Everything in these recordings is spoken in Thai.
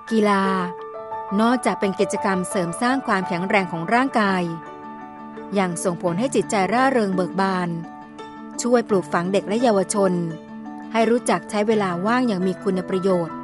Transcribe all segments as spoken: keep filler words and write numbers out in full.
กีฬานอกจากเป็นกิจกรรมเสริมสร้างความแข็งแรงของร่างกายยังส่งผลให้จิตใจร่าเริงเบิกบานช่วยปลูกฝังเด็กและเยาวชนให้รู้จักใช้เวลาว่างอย่างมีคุณประโยชน์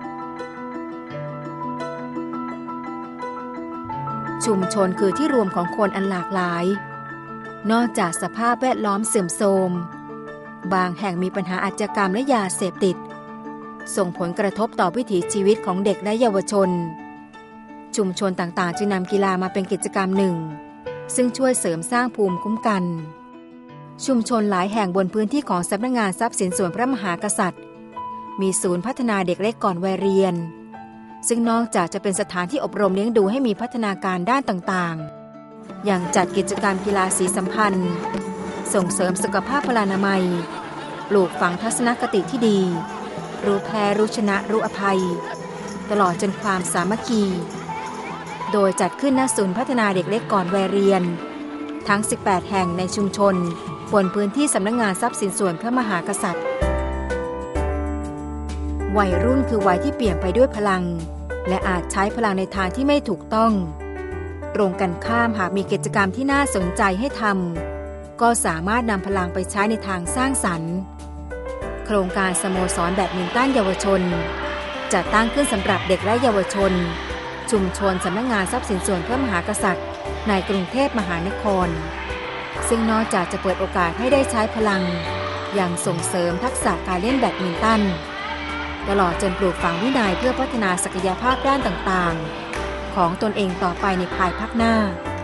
ชุมชนคือที่รวมของคนอันหลากหลายนอกจากสภาพแวดล้อมเสื่อมโทรมบางแห่งมีปัญหาอาชญากรรมและยาเสพติดส่งผลกระทบต่อวิถีชีวิตของเด็กและเยาวชนชุมชนต่างๆจึงนำกีฬามาเป็นกิจกรรมหนึ่งซึ่งช่วยเสริมสร้างภูมิคุ้มกันชุมชนหลายแห่งบนพื้นที่ของสำนักงานทรัพย์สินส่วนพระมหากษัตริย์มีศูนย์พัฒนาเด็กเล็กก่อนวัยเรียนซึ่งนอกจากจะเป็นสถานที่อบรมเลี้ยงดูให้มีพัฒนาการด้านต่างๆยังจัดกิจกรรมกีฬาสีสัมพันธ์ส่งเสริมสุขภาพพลานามัยปลูกฝังทัศนคติที่ดีรู้แพ้รู้ชนะรู้อภัยตลอดจนความสามัคคีโดยจัดขึ้นณศูนย์พัฒนาเด็กเล็กก่อนวัยเรียนทั้งสิบแปดแห่งในชุมชนบนพื้นที่สำนักงานทรัพย์สินส่วนพระมหากษัตริย์วัยรุ่นคือวัยที่เปี่ยมไปด้วยพลังและอาจใช้พลังในทางที่ไม่ถูกต้องตรงกันข้ามหากมีกิจกรรมที่น่าสนใจให้ทำก็สามารถนำพลังไปใช้ในทางสร้างสรรค์โครงการสโมสรแบดมินตันเยาวชนจัดตั้งขึ้นสำหรับเด็กและเยาวชนชุมชนสำนักงานทรัพย์สินส่วนพระมหากษัตริย์ในกรุงเทพมหานครซึ่งนอกจากจะเปิดโอกาสให้ได้ใช้พลังยังส่งเสริมทักษะการเล่นแบดมินตันตลอดจนปลูกฝังวินัยเพื่อพัฒนาศักยภาพด้านต่างๆของตนเองต่อไปในภายภาคหน้า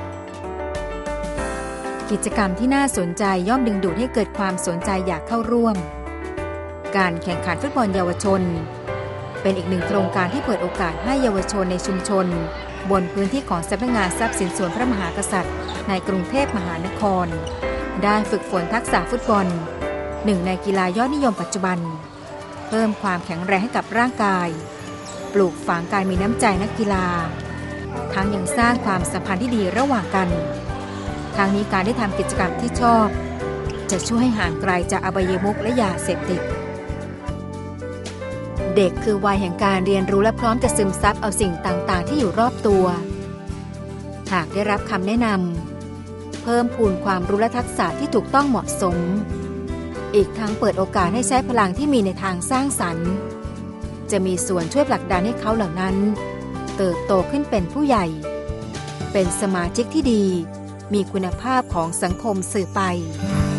กิจกรรมที่น่าสนใจย่อมดึงดูดให้เกิดความสนใจอยากเข้าร่วมการแข่งขันฟุตบอลเยาวชนเป็นอีกหนึ่งโครงการที่เปิดโอกาสให้เยาวชนในชุมชนบนพื้นที่ของสำนักงานทรัพย์สินส่วนพระมหากษัตริย์ในกรุงเทพมหานครได้ฝึกฝนทักษะฟุตบอลหนึ่งในกีฬายอดนิยมปัจจุบันเพิ่มความแข็งแรงให้กับร่างกายปลูกฝังการมีน้ำใจนักกีฬาทั้งยังสร้างความสัมพันธ์ที่ดีระหว่างกันทั้งนี้การได้ทำกิจกรรมที่ชอบจะช่วยให้ห่างไกลจากอบายมุขและยาเสพติดเด็กคือวัยแห่งการเรียนรู้และพร้อมจะซึมซับเอาสิ่งต่างๆที่อยู่รอบตัวหากได้รับคำแนะนำเพิ่มพูนความรู้และทักษะที่ถูกต้องเหมาะสมอีกทั้งเปิดโอกาสให้ใช้พลังที่มีในทางสร้างสรรค์จะมีส่วนช่วยผลักดันให้เขาเหล่านั้นเติบโตขึ้นเป็นผู้ใหญ่เป็นสมาชิกที่ดีมีคุณภาพของสังคมสืบไป